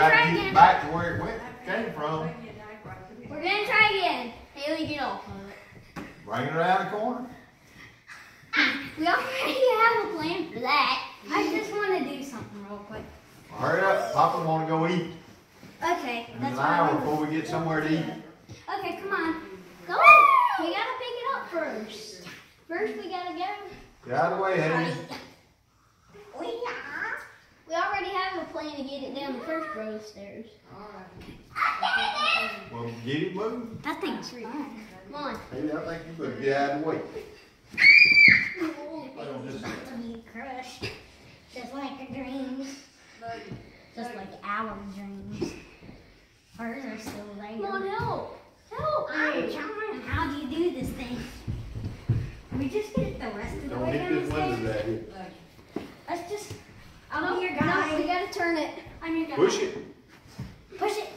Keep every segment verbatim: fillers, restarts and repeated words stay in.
got try to get again. back to where it went, came from. We're gonna try again. Haley, get off of it. Bring it around the corner. We already have a plan for that. I just want to do something real quick. Well, hurry up. Papa want to go eat. Okay, There's that's an what hour I'm before we get somewhere to eat. Okay, come on. Go on. We gotta pick it up first. First, we gotta go. Get out of the way, Haley. We are. We already have a plan to get it down the first row of stairs. Well, get it moving. That thing's fine. Come on. Haley, I think you better get out of the way. I don't just Be crushed. Just like our dreams. Just like our dreams. Hers are still there. Come on, help. Help. I'm trying. How do you do this thing? We just get it the rest of the don't way hit down this the window stairs. down here. Let's just. I'm your guy. No, we gotta turn it. I'm your guy. Push it. Push it.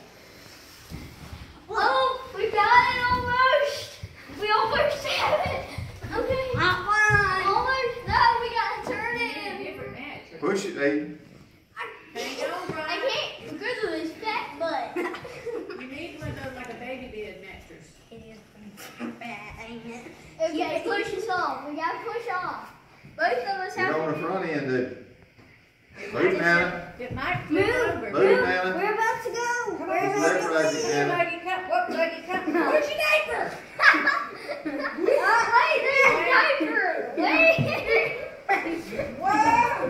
Oh, we got it almost. We almost have it. Okay. Almost. No, we gotta turn it. Push it, Haley. I can't because of his fat butt. You need one of those like a baby bed mattress. It is bad, ain't it? Okay, push us off. We gotta push off. Both of us Get have on to. the front end, dude. Move, Nana. It might flip over. Move, Nana. We're about to go. Come We're on, Push about left to or right, Nana. Maggie, come. What, Maggie, come. Where's your neighbor? Oh, wait, there's a diaper. Wait. Whoa!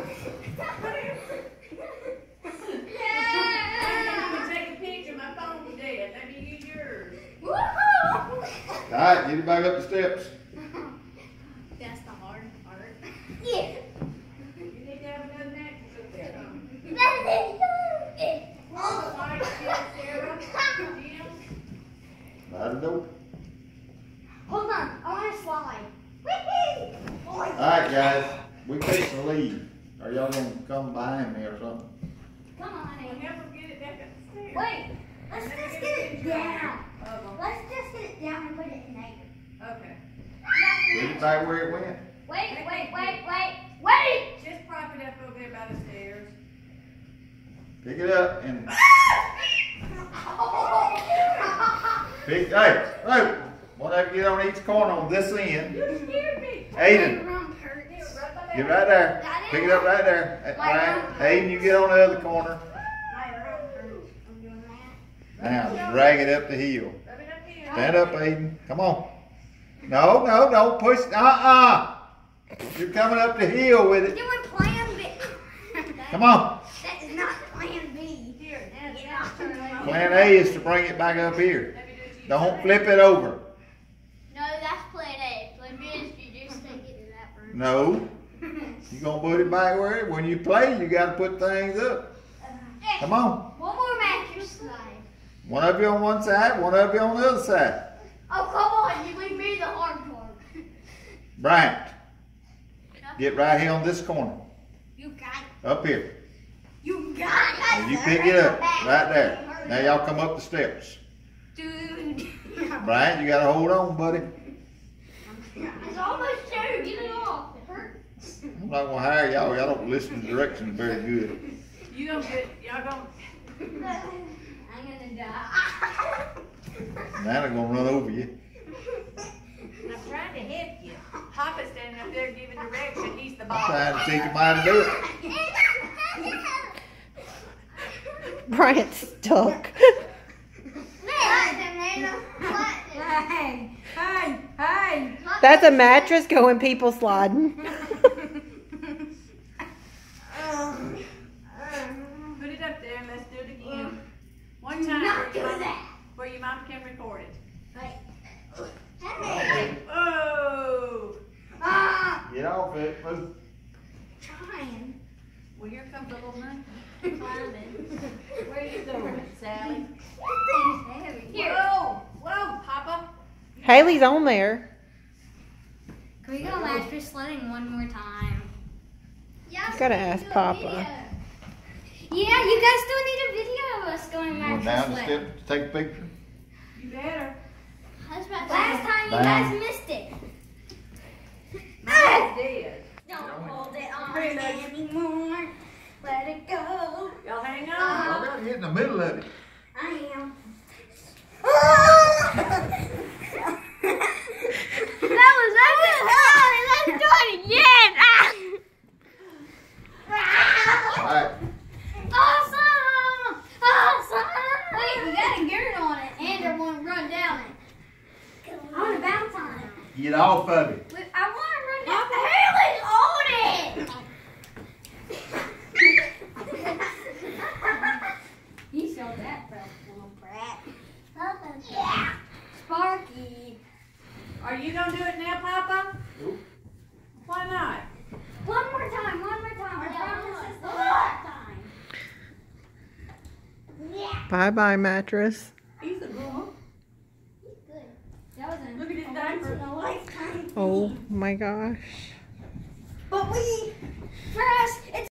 Yeah. I'm gonna take a picture. My phone's dead. Let me use yours. Woohoo. All right, get it back up the steps. That's the hard part. Yeah. You need to have another mattress up there. Um, That is good. all the lights, Sarah, Jim. By the door. Hold on, I want to slide. All right, guys. We fixing to leave. Are y'all gonna come behind me or something? Come on, We'll Amy. never get it back up the stairs. Wait, let's just get it down. Oh, Let's just get it down and put it in there. okay. Put it back where it went. Wait, wait, wait, wait, wait! Just prop it up over there by the stairs. Pick it up and pick. Hey, hey. One of you get on each corner on this end. You scared me. Aiden, My rump hurts. get right there. Pick it up right there. All right. Aiden, you get on the other corner. My rump hurts. I'm doing that. Now, drag it up the hill. Rub it up here. Stand up, Aiden. Come on. No, no, don't push. Uh-uh. You're coming up the hill with it. Doing plan B. Come on. That is not plan B. Here, now, Get now off. turn it over. Plan A is to bring it back up here. Let me do it to you. Don't flip it over. No, that's plan A. Plan B is you just take it to that room. No. You gonna put it back where it, when you play, you gotta put things up. Come on. One more mattress slide. One of you on one side, one of you on the other side. Oh, come on. You leave me the hard part. Bryant, get right here on this corner. You got it. Up here. You got it. And you pick it up right there. Now y'all come up the steps. Dude. Bryant, you gotta hold on, buddy. It's almost there. Get it off. It hurts. I'm not gonna hire y'all. Y'all don't listen to directions very good. You don't get, y'all don't. I'm gonna die. Nana gonna run over you. I'm trying to help you. Papa's standing up there giving direction. He's the I'm boss. trying to teach him how to do it. Brian's stuck. Hey, hey, hey. That's a mattress going people sliding. Put it up there and let's do it again. One time Not where do your mom, that. where your mom can record it. Hey. Oh! Ah. Get off it. Move. Trying. Well, here comes a little monkey climbing. Where are you going, Sally? That thing's heavy. Here. Whoa! Whoa, Papa! Haley's on there. Can we go mattress sledding one more time? Yeah. You gotta ask Papa. Yeah, you guys still need a video of us going Going mattress down the sledding. steps to take a picture. You better. Last time you Bang. guys missed it. Mine's dead. Don't hold it on Pretty much. anymore. Let it go. Y'all hang on. Uh, Y'all gotta get in the middle of it. I am. That was epic. Let's do it again. Alright. Awesome! Awesome! Wait, we got a gird on it, and I want to run down it. I want to bounce on it. Get off of it. Wait, I want to run down. Haley's on it! You showed that first little brat. Yeah. Sparky. Are you gonna do it now, Papa? Nope. Why not? One more time, one more time. I promise this is the last time. Yeah. Bye bye, mattress. He's a good one. He's good. That was a Look at his once diaper. in a lifetime. Oh my gosh. But we, for us, it's